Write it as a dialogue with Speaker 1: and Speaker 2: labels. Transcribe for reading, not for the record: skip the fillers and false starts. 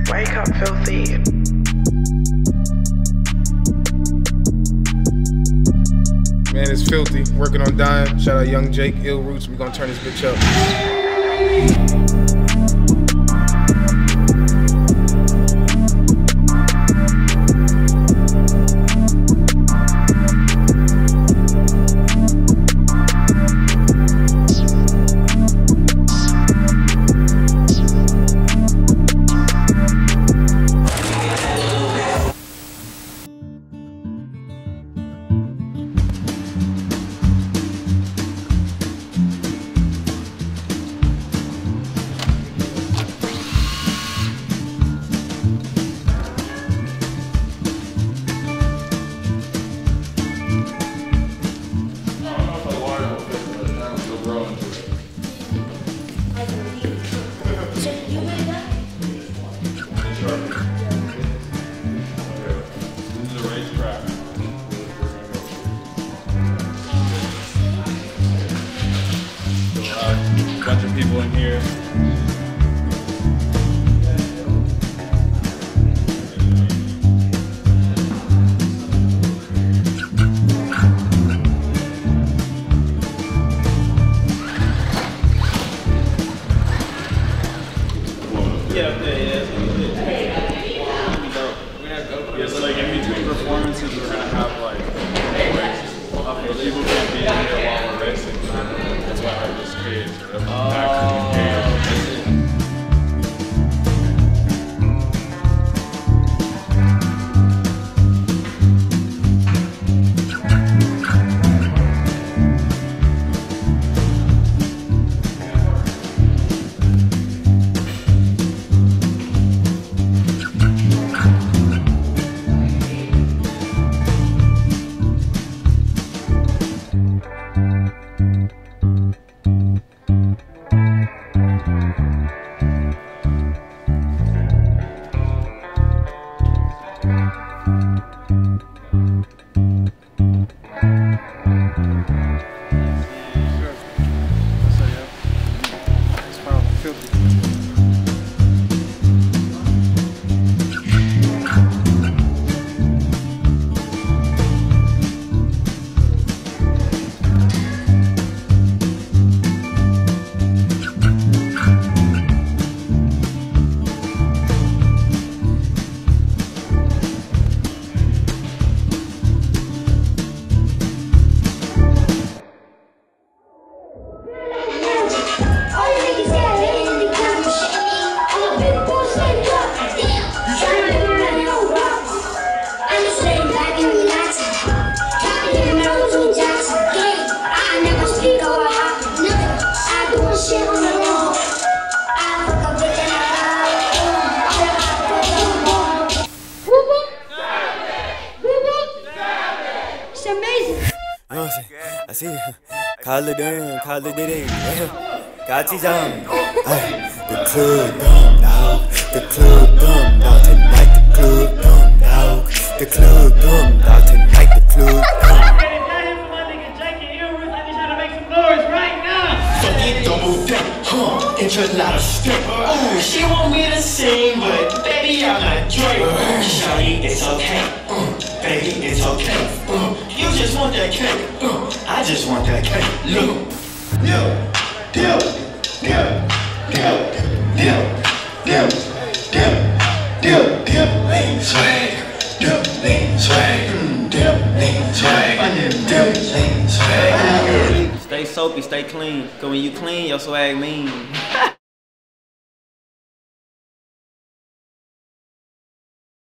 Speaker 1: Wake up, filthy.
Speaker 2: Man, it's filthy. Working on dying. Shout out Young Jake, Ill Roots. We gonna turn this bitch up.
Speaker 3: Bunch of people in here. Yeah, so like in between performances, we're gonna have like people can't be in here while we're racing. That's why I have this cage.
Speaker 4: I see you. Call it in, call it in. Got you down. The club dumb dog. The club dumb dog tonight. The club dumb dog. The club dumb dog tonight. The club dumb.
Speaker 5: Double down, enchilada step. Oh, she want me to sing, but baby, I'm not Drake. Shawty, it's okay. Baby, it's okay. You just want that cake. I just want that cake. Look.
Speaker 4: Stay soapy, stay clean. Cause when you clean, your swag lean.